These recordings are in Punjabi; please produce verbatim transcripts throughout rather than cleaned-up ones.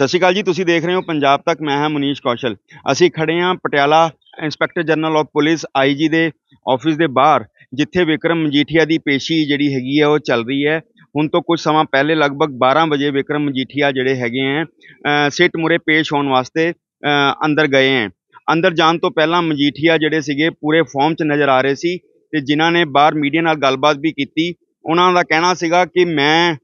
ਸਤਿ ਸ਼੍ਰੀ ਅਕਾਲ ਜੀ। ਤੁਸੀਂ ਦੇਖ ਰਹੇ ਹੋ ਪੰਜਾਬ ਤੱਕ। ਮੈਂ ਹਾਂ ਮਨੀਸ਼ ਕੌਸ਼ਲ। ਅਸੀਂ ਖੜੇ ਹਾਂ Patiala inspector general of police I G ਦੇ ਆਫਿਸ ਦੇ ਬਾਹਰ, ਜਿੱਥੇ ਵਿਕਰਮ ਮਜੀਠੀਆ ਦੀ ਪੇਸ਼ੀ ਜਿਹੜੀ ਹੈਗੀ ਹੈ ਉਹ ਚੱਲ ਰਹੀ ਹੈ। ਹੁਣ ਤੋਂ ਕੁਝ ਸਮਾਂ ਪਹਿਲੇ ਲਗਭਗ ਬਾਰਾਂ ਵਜੇ ਵਿਕਰਮ ਮਜੀਠੀਆ ਜਿਹੜੇ ਹੈਗੇ ਹੈ ਸਿੱਟ ਮੁਰੇ ਪੇਸ਼ ਹੋਣ ਵਾਸਤੇ ਅ, ਅੰਦਰ ਗਏ ਹੈ। ਅੰਦਰ ਜਾਣ ਤੋਂ ਪਹਿਲਾਂ ਮਜੀਠੀਆ ਜਿਹੜੇ ਸੀਗੇ ਪੂਰੇ ਫਾਰਮ 'ਚ ਨਜ਼ਰ ਆ ਰਹੇ ਸੀ, ਤੇ ਜਿਨ੍ਹਾਂ ਨੇ ਬਾਹਰ ਮੀਡੀਆ ਨਾਲ ਗੱਲਬਾਤ ਵੀ ਕੀਤੀ, ਉਹਨਾਂ ਦਾ ਕਹਿਣਾ ਸੀਗਾ ਕਿ ਮੈਂ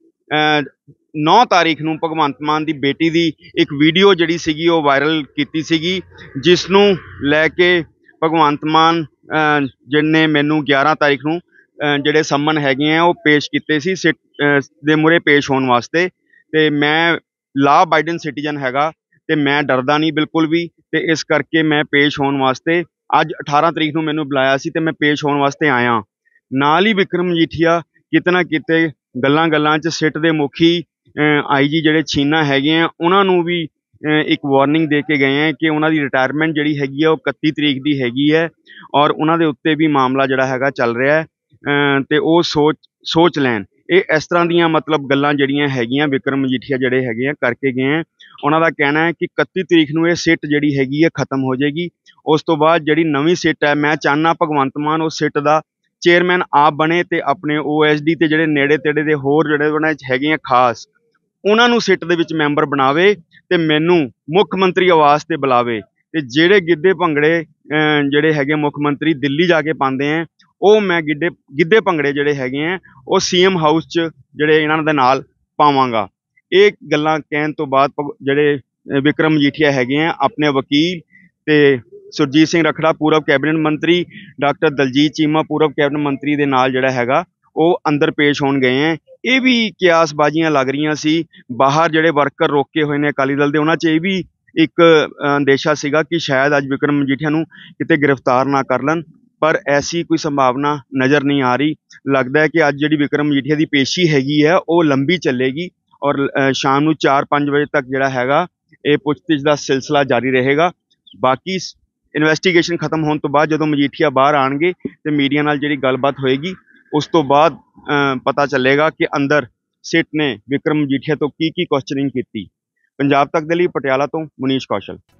ਨੌ ਤਾਰੀਖ ਨੂੰ ਭਗਵੰਤ ਮਾਨ ਦੀ ਬੇਟੀ ਦੀ ਇੱਕ ਵੀਡੀਓ ਜਿਹੜੀ ਸੀਗੀ ਉਹ ਵਾਇਰਲ ਕੀਤੀ ਸੀਗੀ, ਜਿਸ ਨੂੰ ਲੈ ਕੇ ਭਗਵੰਤ ਮਾਨ ਜਿਹਨੇ ਮੈਨੂੰ ਗਿਆਰਾਂ ਤਾਰੀਖ ਨੂੰ ਜਿਹੜੇ ਸੰਮਨ ਹੈਗੇ ਆ ਉਹ ਪੇਸ਼ ਕੀਤੇ ਸੀ ਸਿੱਟ ਦੇ ਮੂਹਰੇ ਪੇਸ਼ ਹੋਣ ਵਾਸਤੇ। ਤੇ ਮੈਂ ਲਾ ਅਬਾਈਡਿੰਗ ਸਿਟੀਜ਼ਨ ਹੈਗਾ ਤੇ ਮੈਂ ਡਰਦਾ ਨਹੀਂ ਬਿਲਕੁਲ ਵੀ, ਤੇ ਇਸ ਕਰਕੇ ਮੈਂ ਪੇਸ਼ ਹੋਣ ਵਾਸਤੇ ਅੱਜ ਅਠਾਰਾਂ ਤਰੀਕ ਨੂੰ ਮੈਨੂੰ ਬੁਲਾਇਆ ਸੀ ਤੇ ਮੈਂ ਪੇਸ਼ ਹੋਣ ਵਾਸਤੇ ਆਇਆ। ਨਾਲ ਹੀ ਵਿਕਰਮ ਮਜੀਠੀਆ ਕਿਤੇ ਨਾ ਕਿਤੇ ਗੱਲਾਂ ਗੱਲਾਂ 'ਚ ਸਿੱਟ ਦੇ ਮੁਖੀ ਆਈ ਜੀ ਜਿਹੜੇ ਛੀਨਾ ਹੈਗੇ ਆ ਉਹਨਾਂ ਨੂੰ ਵੀ ਇੱਕ ਵਾਰਨਿੰਗ ਦੇ ਕੇ ਗਏ ਹੈ ਕਿ ਉਹਨਾਂ ਦੀ ਰਿਟਾਇਰਮੈਂਟ ਜਿਹੜੀ ਹੈਗੀ ਆ ਉਹ ਇਕੱਤੀ ਤਰੀਕ ਦੀ ਹੈਗੀ ਹੈ, ਔਰ ਉਹਨਾਂ ਦੇ ਉੱਤੇ ਵੀ ਮਾਮਲਾ ਜਿਹੜਾ ਹੈਗਾ ਚੱਲ ਰਿਹਾ ਹੈ, ਤੇ ਉਹ ਸੋਚ ਸੋਚ ਲੈਣ। ਇਹ ਇਸ ਤਰ੍ਹਾਂ ਦੀਆਂ ਮਤਲਬ ਗੱਲਾਂ ਜਿਹੜੀਆਂ ਹੈਗੀਆਂ ਵਿਕਰਮ ਮਜੀਠੀਆ ਜਿਹੜੇ ਹੈਗੇ ਆ ਕਰਕੇ ਗਏ ਹੈ। ਉਹਨਾਂ ਦਾ ਕਹਿਣਾ ਹੈ ਕਿ ਇਕੱਤੀ ਤਰੀਕ ਨੂੰ ਇਹ ਸਿੱਟ ਜਿਹੜੀ ਹੈਗੀ ਹੈ ਖਤਮ ਹੋ ਜਾਏਗੀ। ਉਸ ਤੋਂ ਬਾਅਦ ਜਿਹੜੀ ਨਵੀਂ ਸਿੱਟ ਹੈ, ਮੈਂ ਚਾਹੁੰਦਾ ਭਗਵੰਤ ਮਾਨ ਉਸ ਸਿੱਟ ਦਾ ਚੇਅਰਮੈਨ ਆਪ ਬਣੇ ਤੇ ਆਪਣੇ ਓ ਐਸ ਡੀ ਤੇ ਜਿਹੜੇ ਨੇੜੇ ਤੇੜੇ ਦੇ ਹੋਰ ਜਿਹੜੇ ਉਹਨਾਂ 'ਚ ਹੈਗੇ ਆ ਖਾਸ, ਉਹਨਾਂ ਨੂੰ ਸਿੱਟ ਦੇ ਵਿੱਚ ਮੈਂਬਰ ਬਣਾਵੇ ਤੇ ਮੈਨੂੰ ਮੁੱਖ ਮੰਤਰੀ ਆਵਾਸ ਤੇ ਬੁਲਾਵੇ। ਤੇ ਜਿਹੜੇ ਗਿੱਧੇ ਭੰਗੜੇ ਜਿਹੜੇ ਹੈਗੇ ਮੁੱਖ ਮੰਤਰੀ ਦਿੱਲੀ ਜਾ ਕੇ ਪਾਉਂਦੇ ਆ, ਉਹ ਮੈਂ ਗਿੱਧੇ ਗਿੱਧੇ ਭੰਗੜੇ ਜਿਹੜੇ ਹੈਗੇ ਆ ਉਹ ਸੀ ਐਮ ਹਾਊਸ 'ਚ ਜਿਹੜੇ ਇਹਨਾਂ ਦੇ ਨਾਲ ਪਾਵਾਂਗਾ। ਇਹ ਗੱਲਾਂ ਕਹਿਣ ਤੋਂ ਬਾਅਦ ਜਿਹੜੇ ਵਿਕਰਮ ਮਜੀਠੀਆ ਹੈਗੇ ਆ ਆਪਣੇ ਵਕੀਲ ਤੇ ਸੁਰਜੀਤ ਸਿੰਘ ਰੱਖੜਾ ਪੂਰਵ ਕੈਬਨਿਟ ਮੰਤਰੀ, ਡਾਕਟਰ ਦਲਜੀਤ ਚੀਮਾ ਪੂਰਵ ਕੈਬਨਿਟ ਮੰਤਰੀ ਦੇ ਨਾਲ ਜਿਹੜਾ ਹੈਗਾ ਉਹ ਅੰਦਰ ਪੇਸ਼ ਹੋਣ ਗਏ ਹੈ। ਇਹ ਵੀ ਕਿਆਸਬਾਜ਼ੀਆਂ ਲੱਗ ਰਹੀਆਂ ਸੀ, ਬਾਹਰ ਜਿਹੜੇ ਵਰਕਰ ਰੋਕੇ ਹੋਏ ਨੇ ਅਕਾਲੀ ਦਲ ਦੇ, ਉਹਨਾਂ 'ਚ ਇਹ ਵੀ ਇੱਕ ਅੰਦੇਸ਼ਾ ਸੀਗਾ ਕਿ ਸ਼ਾਇਦ ਅੱਜ ਵਿਕਰਮ ਮਜੀਠੀਆ ਨੂੰ ਕਿਤੇ ਗ੍ਰਿਫਤਾਰ ਨਾ ਕਰ ਲੈਣ, ਪਰ ਐਸੀ ਕੋਈ ਸੰਭਾਵਨਾ ਨਜ਼ਰ ਨਹੀਂ ਆ ਰਹੀ। ਲੱਗਦਾ ਹੈ ਕਿ ਅੱਜ ਜਿਹੜੀ ਵਿਕਰਮ ਮਜੀਠੀਆ ਦੀ ਪੇਸ਼ੀ ਹੈਗੀ ਹੈ ਉਹ ਲੰਬੀ ਚੱਲੇਗੀ, ਔਰ ਸ਼ਾਮ ਨੂੰ ਚਾਰ ਪੰਜ ਵਜੇ ਤੱਕ ਜਿਹੜਾ ਹੈਗਾ ਇਹ ਪੁੱਛਗਿੱਛ ਦਾ ਸਿਲਸਿਲਾ ਜਾਰੀ ਰਹੇਗਾ। ਬਾਕੀ ਇਨਵੈਸਟੀਗੇਸ਼ਨ ਖਤਮ ਹੋਣ ਤੋਂ ਬਾਅਦ ਜਦੋਂ ਮਜੀਠੀਆ ਬਾਹਰ ਆਉਣਗੇ ਤੇ ਮੀਡੀਆ ਨਾਲ ਜਿਹੜੀ ਗੱਲਬਾਤ ਹੋਏਗੀ, ਉਸ ਤੋਂ ਬਾਅਦ ਪਤਾ ਚੱਲੇਗਾ ਕਿ ਅੰਦਰ ਸਿੱਟ ਨੇ ਵਿਕਰਮ ਮਜੀਠੀਆ ਤੋਂ ਕੀ ਕੀ ਕੁਐਸਚਨਿੰਗ ਕੀਤੀ। ਪੰਜਾਬ ਤੱਕ ਦੇ ਲਈ ਪਟਿਆਲਾ ਤੋਂ ਮਨੀਸ਼ ਕੌਸ਼ਲ।